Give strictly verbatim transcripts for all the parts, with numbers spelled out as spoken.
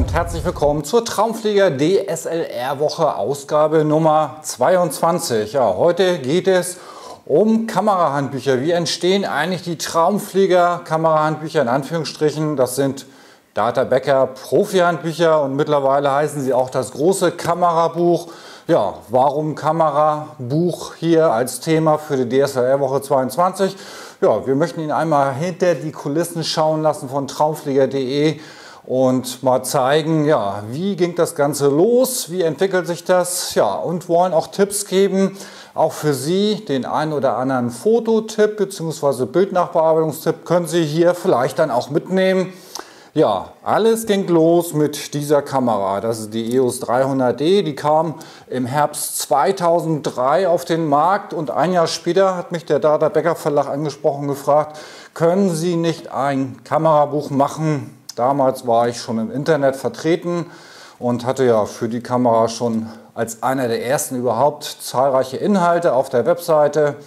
und herzlich willkommen zur Traumflieger D S L R-Woche Ausgabe Nummer zweiundzwanzig. Ja, heute geht es um Kamerahandbücher. Wie entstehen eigentlich die Traumflieger Kamerahandbücher in Anführungsstrichen? Das sind Data Becker Profi-Handbücher und mittlerweile heißen sie auch das große Kamerabuch. Ja, warum Kamerabuch hier als Thema für die D S L R-Woche zweiundzwanzig? Ja, wir möchten Ihnen einmal hinter die Kulissen schauen lassen von traumflieger punkt de und mal zeigen, ja, wie ging das Ganze los, wie entwickelt sich das, ja, und wollen auch Tipps geben, auch für Sie den einen oder anderen Fototipp bzw. Bildnachbearbeitungstipp können Sie hier vielleicht dann auch mitnehmen. Ja, alles ging los mit dieser Kamera. Das ist die E O S dreihundert D. Die kam im Herbst zweitausenddrei auf den Markt und ein Jahr später hat mich der Data Becker Verlag angesprochen, gefragt, können Sie nicht ein Kamerabuch machen? Damals war ich schon im Internet vertreten und hatte ja für die Kamera schon als einer der ersten überhaupt zahlreiche Inhalte auf der Webseite.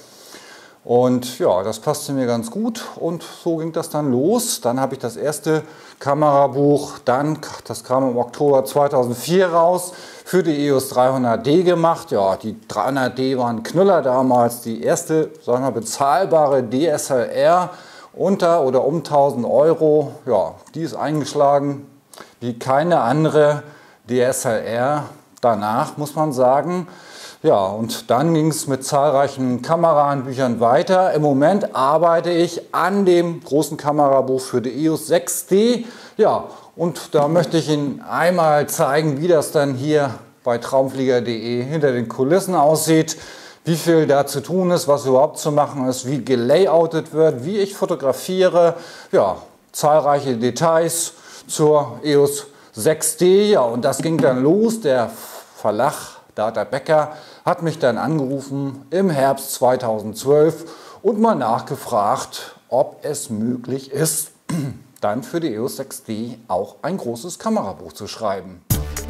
Und ja, das passte mir ganz gut und so ging das dann los. Dann habe ich das erste Kamerabuch, dann, das kam im Oktober zweitausendvier raus, für die E O S dreihundert D gemacht. Ja, die dreihundert D war ein Knüller damals, die erste, sagen wir, bezahlbare D S L R unter oder um tausend Euro. Ja, die ist eingeschlagen wie keine andere D S L R. Danach muss man sagen, ja, und dann ging es mit zahlreichen Kamerahandbüchern weiter. Im Moment arbeite ich an dem großen Kamerabuch für die E O S sechs D. Ja, und da möchte ich Ihnen einmal zeigen, wie das dann hier bei traumflieger punkt de hinter den Kulissen aussieht, wie viel da zu tun ist, was überhaupt zu machen ist, wie gelayoutet wird, wie ich fotografiere. Ja, zahlreiche Details zur E O S sechs D. Ja, und das ging dann los. Der Verlag Data Becker hat mich dann angerufen im Herbst zweitausendzwölf und mal nachgefragt, ob es möglich ist, dann für die E O S sechs D auch ein großes Kamerabuch zu schreiben.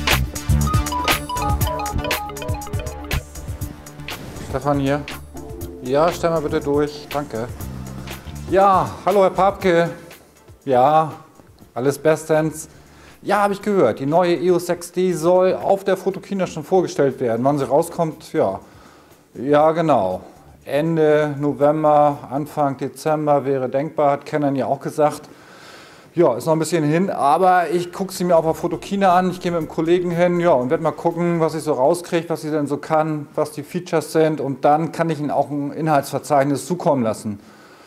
Stefan hier. Ja, stell mal bitte durch. Danke. Ja, hallo Herr Papke. Ja, alles bestens. Ja, habe ich gehört. Die neue E O S sechs D soll auf der Fotokina schon vorgestellt werden. Wann sie rauskommt, ja. Ja, genau. Ende November, Anfang Dezember wäre denkbar, hat Canon ja auch gesagt. Ja, ist noch ein bisschen hin, aber ich gucke sie mir auf der Fotokina an. Ich gehe mit einem Kollegen hin, ja, und werde mal gucken, was ich so rauskriege, was sie denn so kann, was die Features sind. Und dann kann ich Ihnen auch ein Inhaltsverzeichnis zukommen lassen.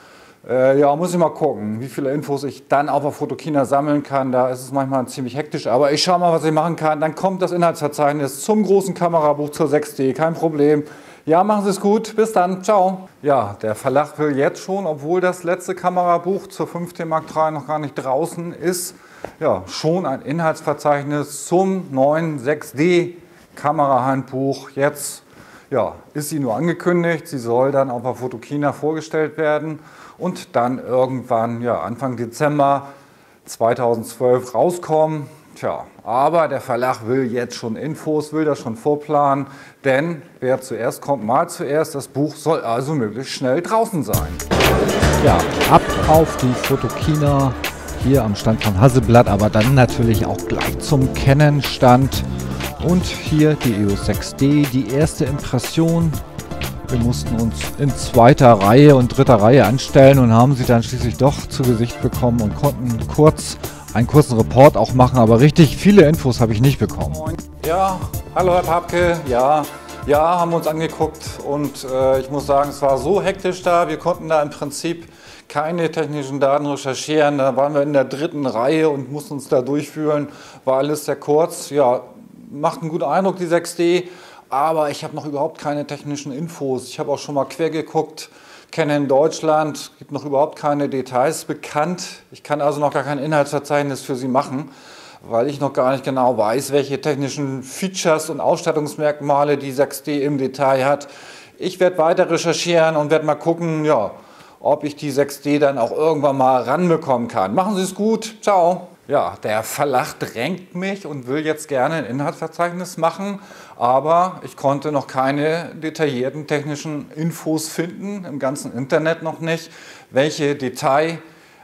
Äh, ja, muss ich mal gucken, wie viele Infos ich dann auf der Fotokina sammeln kann. Da ist es manchmal ziemlich hektisch, aber ich schaue mal, was ich machen kann. Dann kommt das Inhaltsverzeichnis zum großen Kamerabuch zur sechs D, kein Problem. Ja, machen Sie es gut, bis dann, ciao. Ja, der Verlag will jetzt schon, obwohl das letzte Kamerabuch zur fünf D Mark drei noch gar nicht draußen ist, ja, schon ein Inhaltsverzeichnis zum neuen sechs D Kamerahandbuch. Jetzt ja, ist sie nur angekündigt, sie soll dann auf der Fotokina vorgestellt werden und dann irgendwann, ja, Anfang Dezember zweitausendzwölf rauskommen. Tja, aber der Verlag will jetzt schon Infos, will das schon vorplanen, denn wer zuerst kommt, mal zuerst. Das Buch soll also möglichst schnell draußen sein. Ja, ab auf die Fotokina hier am Stand von Hasselblad, aber dann natürlich auch gleich zum Canon-Stand. Und hier die E O S sechs D, die erste Impression. Wir mussten uns in zweiter Reihe und dritter Reihe anstellen und haben sie dann schließlich doch zu Gesicht bekommen und konnten kurz einen kurzen Report auch machen, aber richtig viele Infos habe ich nicht bekommen. Ja, hallo Herr Papke, ja, ja, haben wir uns angeguckt und äh, ich muss sagen, es war so hektisch da, wir konnten da im Prinzip keine technischen Daten recherchieren, da waren wir in der dritten Reihe und mussten uns da durchführen, war alles sehr kurz, ja, macht einen guten Eindruck die sechs D, aber ich habe noch überhaupt keine technischen Infos, ich habe auch schon mal quer geguckt. Canon Deutschland, gibt noch überhaupt keine Details bekannt. Ich kann also noch gar kein Inhaltsverzeichnis für Sie machen, weil ich noch gar nicht genau weiß, welche technischen Features und Ausstattungsmerkmale die sechs D im Detail hat. Ich werde weiter recherchieren und werde mal gucken, ja, ob ich die sechs D dann auch irgendwann mal ranbekommen kann. Machen Sie es gut, ciao. Ja, der Verlag drängt mich und will jetzt gerne ein Inhaltsverzeichnis machen, aber ich konnte noch keine detaillierten technischen Infos finden, im ganzen Internet noch nicht, welche Detail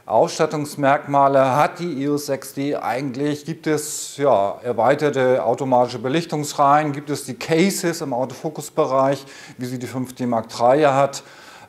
Ausstattungsmerkmale hat die E O S sechs D eigentlich? Gibt es ja, erweiterte automatische Belichtungsreihen? Gibt es die Cases im Autofokusbereich, wie sie die fünf D Mark drei ja hat?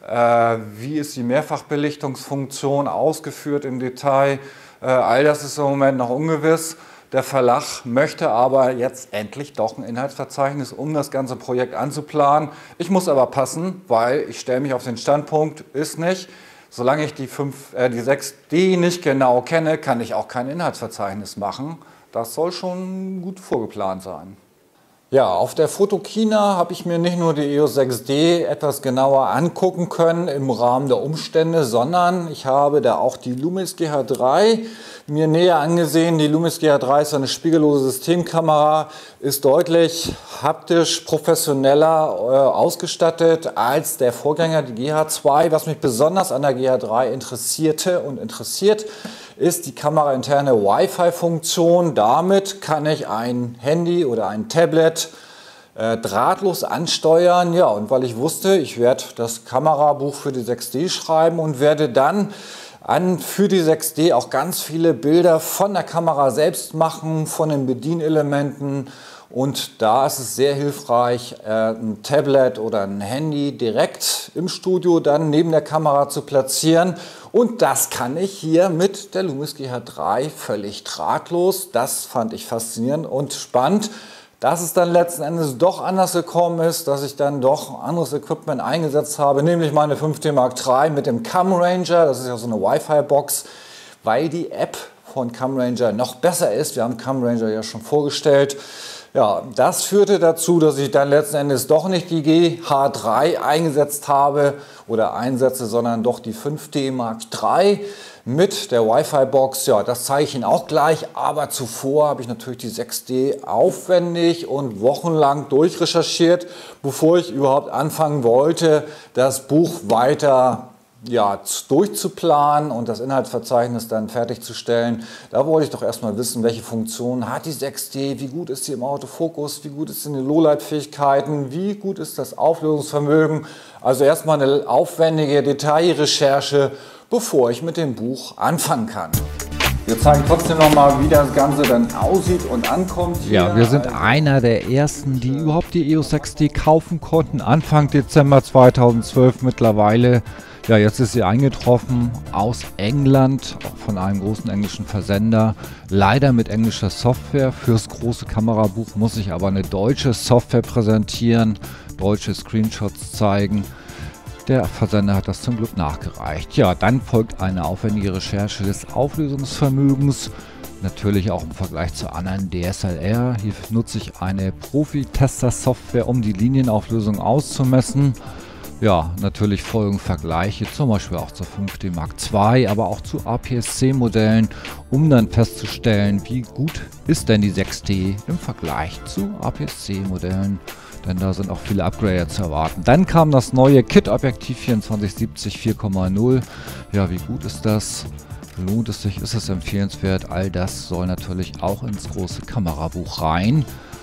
Äh, wie ist die Mehrfachbelichtungsfunktion ausgeführt im Detail? Äh, all das ist im Moment noch ungewiss. Der Verlag möchte aber jetzt endlich doch ein Inhaltsverzeichnis, um das ganze Projekt anzuplanen. Ich muss aber passen, weil ich stelle mich auf den Standpunkt, ist nicht. Solange ich die, fünf, äh, die sechs D nicht genau kenne, kann ich auch kein Inhaltsverzeichnis machen. Das soll schon gut vorgeplant sein. Ja, auf der Photokina habe ich mir nicht nur die E O S sechs D etwas genauer angucken können im Rahmen der Umstände, sondern ich habe da auch die Lumix G H drei mir näher angesehen. Die Lumix G H drei ist eine spiegellose Systemkamera, ist deutlich haptisch professioneller äh, ausgestattet als der Vorgänger, die G H zwei. Was mich besonders an der G H drei interessierte und interessiert, ist die kamerainterne Wi-Fi-Funktion. Damit kann ich ein Handy oder ein Tablet äh, drahtlos ansteuern. Ja, und weil ich wusste, ich werde das Kamerabuch für die sechs D schreiben und werde dann an für die sechs D auch ganz viele Bilder von der Kamera selbst machen, von den Bedienelementen. Und da ist es sehr hilfreich, ein Tablet oder ein Handy direkt im Studio dann neben der Kamera zu platzieren. Und das kann ich hier mit der Lumix G H drei völlig drahtlos. Das fand ich faszinierend und spannend. Dass es dann letzten Endes doch anders gekommen ist, dass ich dann doch anderes Equipment eingesetzt habe, nämlich meine fünf D Mark drei mit dem Cam Ranger. Das ist ja so eine Wi-Fi-Box, weil die App von Cam Ranger noch besser ist. Wir haben Cam Ranger ja schon vorgestellt. Ja, das führte dazu, dass ich dann letzten Endes doch nicht die G H drei eingesetzt habe oder einsetze, sondern doch die fünf D Mark drei mit der Wi-Fi-Box. Ja, das zeige ich Ihnen auch gleich, aber zuvor habe ich natürlich die sechs D aufwendig und wochenlang durchrecherchiert, bevor ich überhaupt anfangen wollte, das Buch weiter ja, durchzuplanen und das Inhaltsverzeichnis dann fertigzustellen. Da wollte ich doch erstmal wissen, welche Funktionen hat die sechs D, wie gut ist sie im Autofokus, wie gut ist sie in den Lowlight-Fähigkeiten, wie gut ist das Auflösungsvermögen. Also erstmal eine aufwendige Detailrecherche, bevor ich mit dem Buch anfangen kann. Wir zeigen trotzdem noch mal, wie das Ganze dann aussieht und ankommt. Ja, wir sind einer der ersten, die überhaupt die E O S sechs D kaufen konnten, Anfang Dezember zweitausendzwölf mittlerweile. Ja, jetzt ist sie eingetroffen aus England, von einem großen englischen Versender. Leider mit englischer Software. Fürs große Kamerabuch muss ich aber eine deutsche Software präsentieren, deutsche Screenshots zeigen. Der Versender hat das zum Glück nachgereicht. Ja, dann folgt eine aufwendige Recherche des Auflösungsvermögens. Natürlich auch im Vergleich zu anderen D S L R. Hier nutze ich eine Profi-Tester-Software, um die Linienauflösung auszumessen. Ja, natürlich folgen Vergleiche, zum Beispiel auch zur fünf D Mark zwei, aber auch zu A P S C-Modellen, um dann festzustellen, wie gut ist denn die sechs D im Vergleich zu A P S C-Modellen. Denn da sind auch viele Upgrader zu erwarten. Dann kam das neue Kit-Objektiv vierundzwanzig siebzig vier Komma null. Ja, wie gut ist das? Lohnt es sich? Ist es empfehlenswert? All das soll natürlich auch ins große Kamerabuch rein.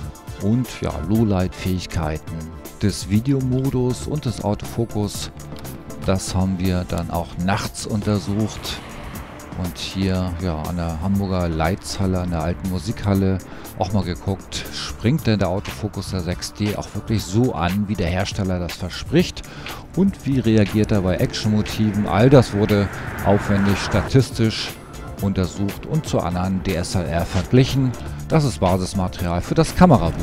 Und ja, Lowlight-Fähigkeiten des Videomodus und des Autofokus, das haben wir dann auch nachts untersucht. Und hier ja, an der Hamburger Leitzhalle, an der alten Musikhalle, auch mal geguckt, springt denn der Autofokus der sechs D auch wirklich so an, wie der Hersteller das verspricht? Und wie reagiert er bei Action-Motiven? All das wurde aufwendig statistisch untersucht und zu anderen D S L R verglichen. Das ist Basismaterial für das Kamerabuch.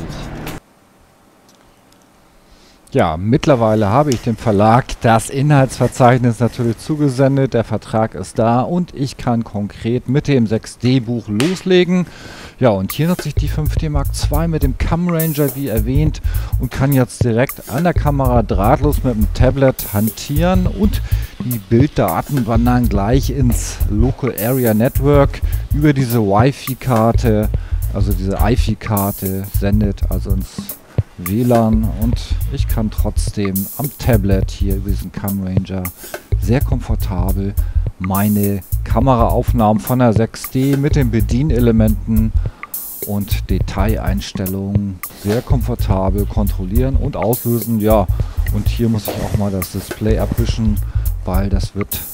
Ja, mittlerweile habe ich dem Verlag das Inhaltsverzeichnis natürlich zugesendet. Der Vertrag ist da und ich kann konkret mit dem sechs D Buch loslegen. Ja, und hier nutze ich die fünf D Mark zwei mit dem Cam Ranger, wie erwähnt, und kann jetzt direkt an der Kamera drahtlos mit dem Tablet hantieren und die Bilddaten wandern gleich ins Local Area Network über diese Wi-Fi-Karte, also diese I F I-Karte sendet also ins W L A N und ich kann trotzdem am Tablet hier über diesen Cam Ranger sehr komfortabel meine Kameraaufnahmen von der sechs D mit den Bedienelementen und Detaileinstellungen sehr komfortabel kontrollieren und auslösen. Ja, und hier muss ich auch mal das Display abwischen, weil das wird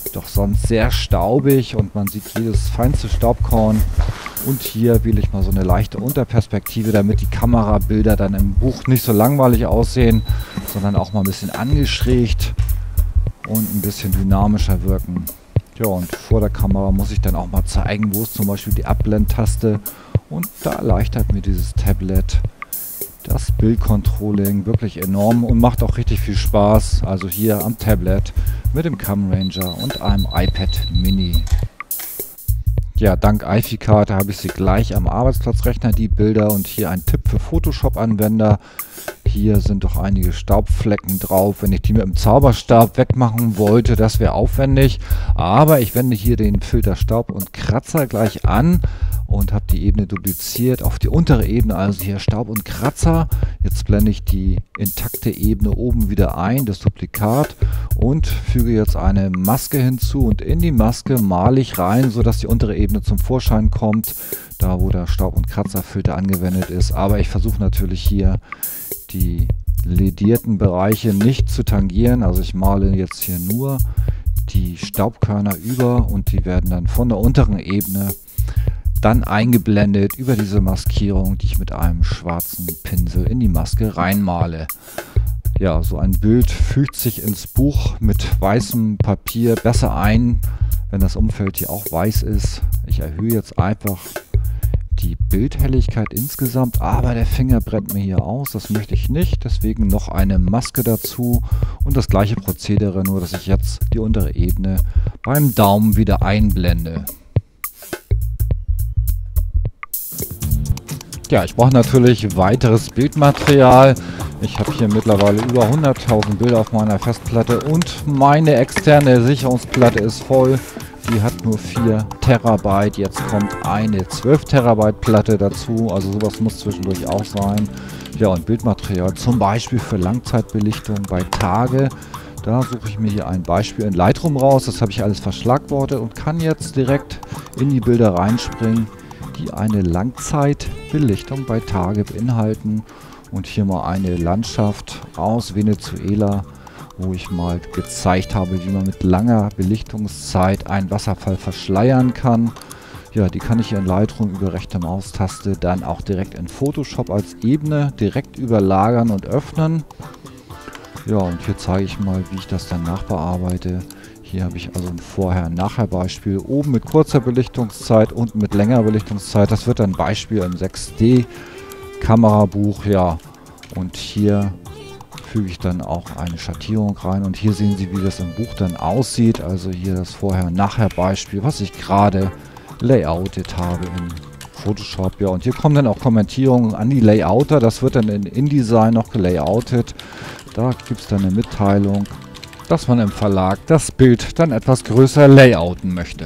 doch sonst sehr staubig und man sieht jedes feinste Staubkorn. Und hier wähle ich mal so eine leichte Unterperspektive, damit die Kamerabilder dann im Buch nicht so langweilig aussehen, sondern auch mal ein bisschen angeschrägt und ein bisschen dynamischer wirken. Ja, und vor der Kamera muss ich dann auch mal zeigen, wo ist zum Beispiel die Abblendtaste. Und da erleichtert mir dieses Tablet das Bildcontrolling wirklich enorm und macht auch richtig viel Spaß. Also hier am Tablet mit dem CamRanger und einem iPad Mini. Ja, dank iFi-Karte habe ich sie gleich am Arbeitsplatzrechner, die Bilder. Und hier ein Tipp für Photoshop-Anwender. Hier sind doch einige Staubflecken drauf. Wenn ich die mit dem Zauberstab wegmachen wollte, das wäre aufwendig. Aber ich wende hier den Filter Staub und Kratzer gleich an und habe die Ebene dupliziert auf die untere Ebene, also hier Staub und Kratzer. Jetzt blende ich die intakte Ebene oben wieder ein, das Duplikat, und füge jetzt eine Maske hinzu. Und in die Maske male ich rein, sodass die untere Ebene zum Vorschein kommt, da wo der Staub- und Kratzerfilter angewendet ist. Aber ich versuche natürlich hier die ledierten Bereiche nicht zu tangieren. Also ich male jetzt hier nur die Staubkörner über und die werden dann von der unteren Ebene dann eingeblendet über diese Maskierung, die ich mit einem schwarzen Pinsel in die Maske reinmale. Ja, so ein Bild fügt sich ins Buch mit weißem Papier besser ein, wenn das Umfeld hier auch weiß ist. Ich erhöhe jetzt einfach die Bildhelligkeit insgesamt, aber der Finger brennt mir hier aus, das möchte ich nicht, deswegen noch eine Maske dazu und das gleiche Prozedere, nur dass ich jetzt die untere Ebene beim Daumen wieder einblende. Ja, ich brauche natürlich weiteres Bildmaterial. Ich habe hier mittlerweile über hunderttausend Bilder auf meiner Festplatte und meine externe Sicherungsplatte ist voll. Die hat nur vier Terabyte. Jetzt kommt eine zwölf Terabyte Platte dazu. Also sowas muss zwischendurch auch sein. Ja, und Bildmaterial zum Beispiel für Langzeitbelichtung bei Tage. Da suche ich mir hier ein Beispiel in Lightroom raus. Das habe ich alles verschlagwortet und kann jetzt direkt in die Bilder reinspringen, die eine Langzeitbelichtung bei Tage beinhalten. Und hier mal eine Landschaft aus Venezuela, wo ich mal gezeigt habe, wie man mit langer Belichtungszeit einen Wasserfall verschleiern kann. Ja, die kann ich hier in Lightroom über rechte Maustaste dann auch direkt in Photoshop als Ebene direkt überlagern und öffnen. Ja, und hier zeige ich mal, wie ich das dann nachbearbeite. Hier habe ich also ein Vorher-Nachher-Beispiel, oben mit kurzer Belichtungszeit und mit längerer Belichtungszeit. Das wird dann ein Beispiel im sechs D Kamerabuch, ja. Und hier füge ich dann auch eine Schattierung rein. Und hier sehen Sie, wie das im Buch dann aussieht. Also hier das Vorher-Nachher-Beispiel, was ich gerade layoutet habe in Photoshop. Ja, und hier kommen dann auch Kommentierungen an die Layouter. Das wird dann in InDesign noch gelayoutet. Da gibt es dann eine Mitteilung, dass man im Verlag das Bild dann etwas größer layouten möchte.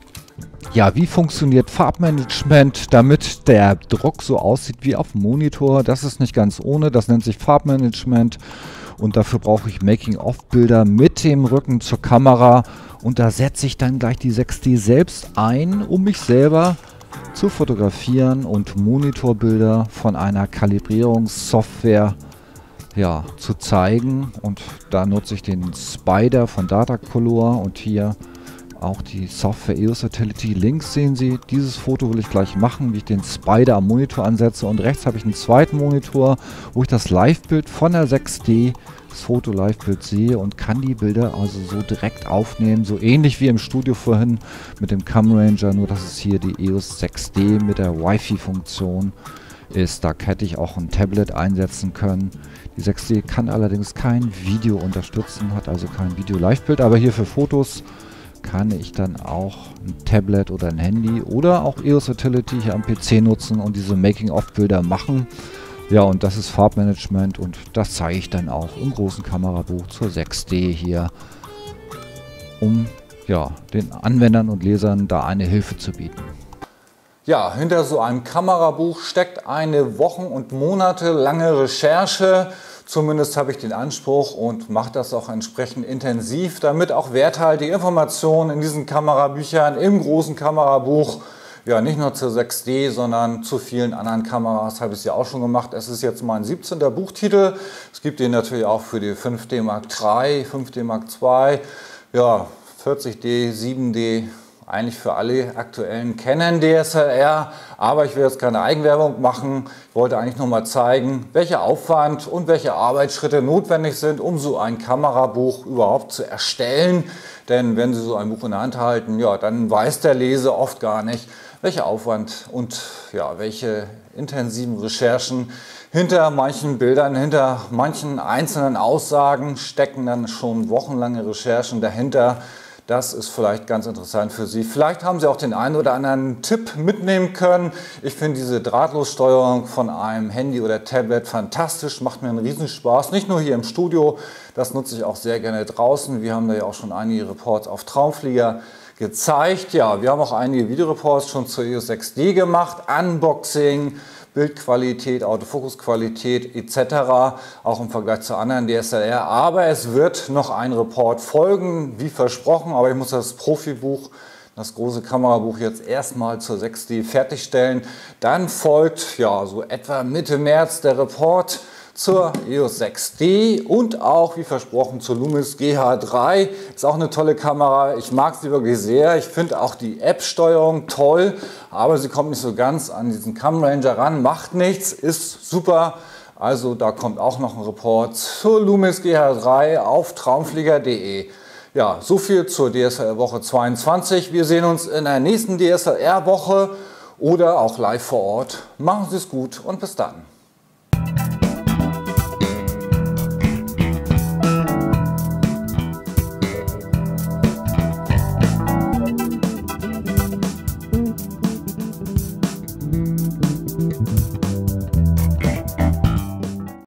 Ja, wie funktioniert Farbmanagement, damit der Druck so aussieht wie auf dem Monitor? Das ist nicht ganz ohne, das nennt sich Farbmanagement und dafür brauche ich Making-of-Bilder mit dem Rücken zur Kamera und da setze ich dann gleich die sechs D selbst ein, um mich selber zu fotografieren und Monitorbilder von einer Kalibrierungssoftware ja, zu zeigen. Und da nutze ich den Spider von Datacolor und hier auch die Software E O S Utility. Links sehen Sie, dieses Foto will ich gleich machen, wie ich den Spider am Monitor ansetze, und rechts habe ich einen zweiten Monitor, wo ich das Live-Bild von der sechs D, das Foto-Live-Bild sehe und kann die Bilder also so direkt aufnehmen, so ähnlich wie im Studio vorhin mit dem CamRanger, nur dass es hier die E O S sechs D mit der Wi-Fi-Funktion ist. Da hätte ich auch ein Tablet einsetzen können. Die sechs D kann allerdings kein Video unterstützen, hat also kein Video-Live-Bild, aber hier für Fotos kann ich dann auch ein Tablet oder ein Handy oder auch E O S Utility hier am P C nutzen und diese Making-of-Bilder machen. Ja, und das ist Farbmanagement und das zeige ich dann auch im großen Kamerabuch zur sechs D hier, um ja, den Anwendern und Lesern da eine Hilfe zu bieten. Ja, hinter so einem Kamerabuch steckt eine Wochen- und monatelange Recherche. Zumindest habe ich den Anspruch und mache das auch entsprechend intensiv, damit auch werthaltige Informationen in diesen Kamerabüchern, im großen Kamerabuch, ja nicht nur zur sechs D, sondern zu vielen anderen Kameras habe ich es ja auch schon gemacht. Es ist jetzt mein siebzehnter Buchtitel. Es gibt den natürlich auch für die fünf D Mark drei, fünf D Mark zwei. Ja, vierzig D, sieben D, eigentlich für alle aktuellen kennen D S L R, aber ich will jetzt keine Eigenwerbung machen. Ich wollte eigentlich nur mal zeigen, welcher Aufwand und welche Arbeitsschritte notwendig sind, um so ein Kamerabuch überhaupt zu erstellen. Denn wenn Sie so ein Buch in der Hand halten, ja, dann weiß der Leser oft gar nicht, welcher Aufwand und ja, welche intensiven Recherchen hinter manchen Bildern, hinter manchen einzelnen Aussagen stecken dann schon wochenlange Recherchen dahinter. Das ist vielleicht ganz interessant für Sie. Vielleicht haben Sie auch den einen oder anderen Tipp mitnehmen können. Ich finde diese Drahtlossteuerung von einem Handy oder Tablet fantastisch, macht mir einen Riesenspaß. Nicht nur hier im Studio, das nutze ich auch sehr gerne draußen. Wir haben da ja auch schon einige Reports auf Traumflieger gezeigt. Ja, wir haben auch einige Videoreports schon zur E O S sechs D gemacht, Unboxing, Bildqualität, Autofokusqualität et cetera, auch im Vergleich zu anderen D S L R. Aber es wird noch ein Report folgen, wie versprochen. Aber ich muss das Profibuch, das große Kamerabuch jetzt erstmal zur sechs D fertigstellen. Dann folgt ja so etwa Mitte März der Report zur E O S sechs D und auch, wie versprochen, zur Lumix G H drei. Ist auch eine tolle Kamera. Ich mag sie wirklich sehr. Ich finde auch die App-Steuerung toll, aber sie kommt nicht so ganz an diesen Cam Ranger ran. Macht nichts, ist super. Also da kommt auch noch ein Report zur Lumix G H drei auf traumflieger punkt de. Ja, so viel zur D S L R-Woche zweiundzwanzig. Wir sehen uns in der nächsten D S L R-Woche oder auch live vor Ort. Machen Sie es gut und bis dann.